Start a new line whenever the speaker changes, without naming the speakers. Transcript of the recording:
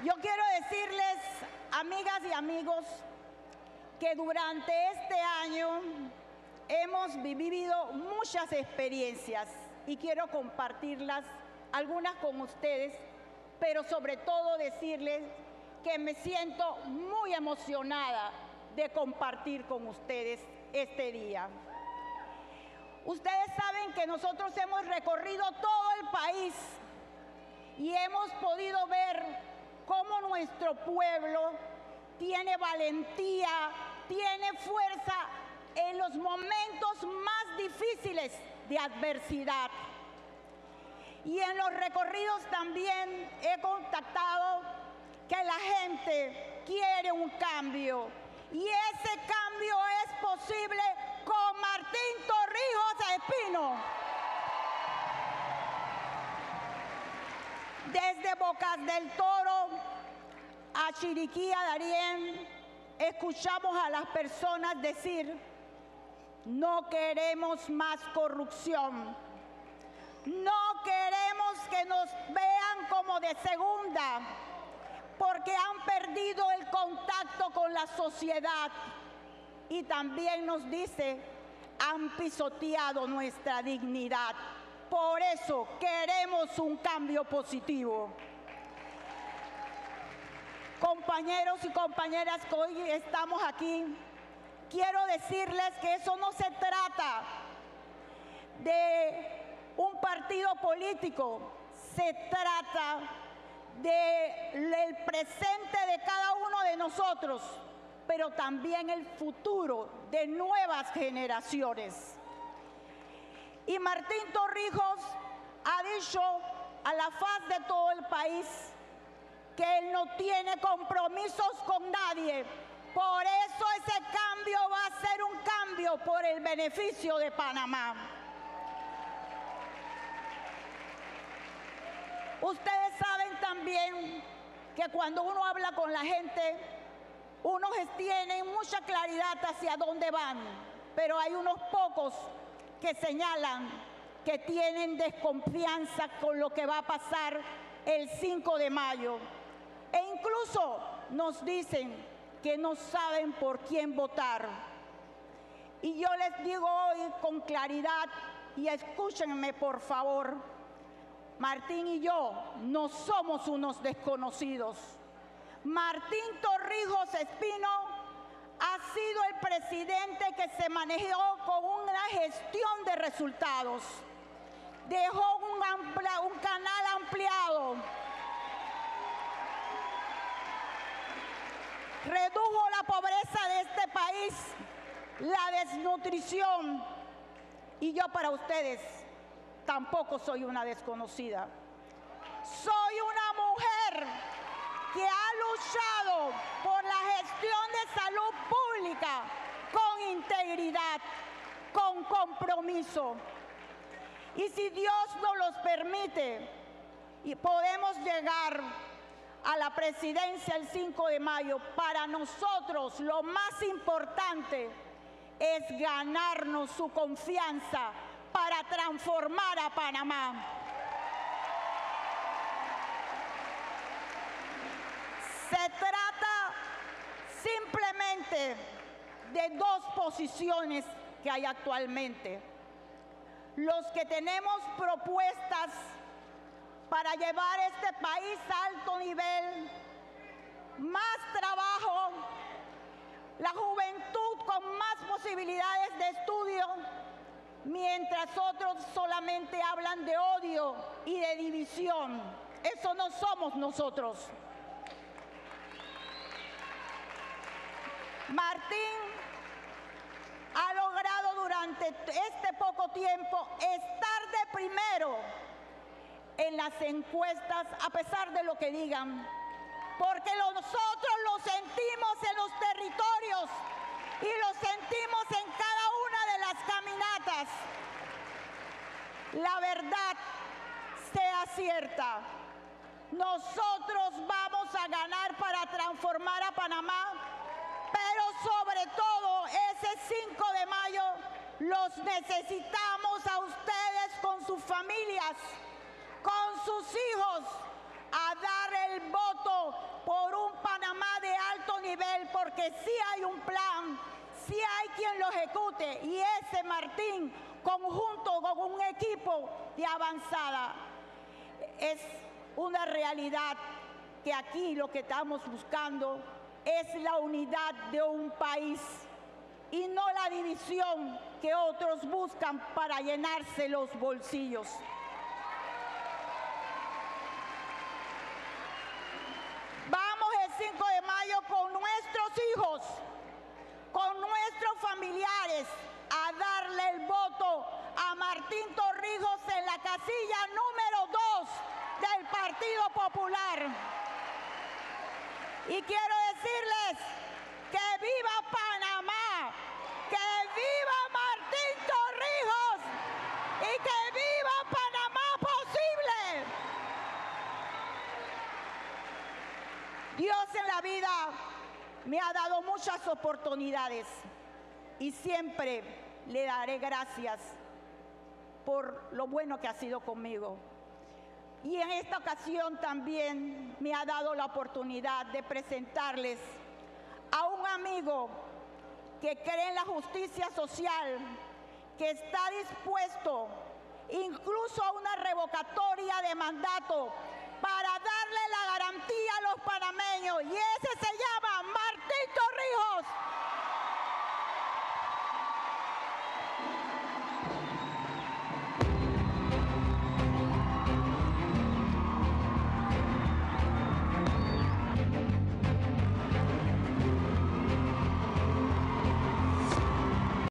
Yo quiero decirles, amigas y amigos, que durante este año hemos vivido muchas experiencias y quiero compartirlas, algunas con ustedes, pero sobre todo decirles que me siento muy emocionada de compartir con ustedes este día. Ustedes saben que nosotros hemos recorrido todo el país y hemos podido ver cómo nuestro pueblo tiene valentía, tiene fuerza en los momentos más difíciles de adversidad. Y en los recorridos también he contactado que la gente quiere un cambio. Y ese cambio es posible con Martín Torrijos Espino. Desde Bocas del Toro a Chiriquí, a Darién, escuchamos a las personas decir: no queremos más corrupción, no queremos que nos vean como de segunda, porque han perdido el contacto con la sociedad. Y también nos dice: han pisoteado nuestra dignidad. Por eso queremos un cambio positivo. Compañeros y compañeras que hoy estamos aquí, quiero decirles que eso no se trata de un partido político, se trata del presente de cada uno de nosotros, pero también el futuro de nuevas generaciones. Y Martín Torrijos ha dicho a la faz de todo el país que él no tiene compromisos con nadie. Por eso ese cambio va a ser un cambio por el beneficio de Panamá. Ustedes saben también que cuando uno habla con la gente, unos tienen mucha claridad hacia dónde van, pero hay unos pocos que señalan que tienen desconfianza con lo que va a pasar el 5 de mayo. E incluso nos dicen que no saben por quién votar. Y yo les digo hoy con claridad, y escúchenme por favor, Martín y yo no somos unos desconocidos. Martín Torrijos Espino ha sido el presidente que se manejó con una gestión de resultados. Dejó un canal ampliado. Redujo la pobreza de este país, la desnutrición. Y yo para ustedes tampoco soy una desconocida. Soy una mujer que ha luchado por la gestión de salud pública con integridad, con compromiso. Y si Dios nos los permite y podemos llegar a la presidencia el 5 de mayo, para nosotros lo más importante es ganarnos su confianza para transformar a Panamá. Se trata simplemente de dos posiciones que hay actualmente. Los que tenemos propuestas para llevar este país a alto nivel, más trabajo, la juventud con más posibilidades de estudio, mientras otros solamente hablan de odio y de división. Eso no somos nosotros. Martín ha logrado durante este poco tiempo estar de primero en las encuestas, a pesar de lo que digan, porque nosotros lo sentimos en los territorios y lo sentimos en cada una de las caminatas. La verdad sea cierta, nosotros vamos a ganar para transformar a Panamá, pero sobre todo ese 5 de mayo los necesitamos a ustedes con sus familias, con sus hijos, a dar el voto porque sí hay un plan, sí hay quien lo ejecute, y ese Martín, conjunto con un equipo de avanzada, es una realidad que aquí lo que estamos buscando es la unidad de un país y no la división que otros buscan para llenarse los bolsillos. Vamos el 5 de mayo con nuestros hijos, con nuestros familiares, a darle el voto a Martín Torrijos en la casilla número 2 del Partido Popular. Y quiero decirles que viva Panamá, que viva Martín Torrijos y que viva Panamá posible. Dios en la vida me ha dado muchas oportunidades y siempre le daré gracias por lo bueno que ha sido conmigo. Y en esta ocasión también me ha dado la oportunidad de presentarles a un amigo que cree en la justicia social, que está dispuesto incluso a una revocatoria de mandato para darle la garantía a los panameños. Y ese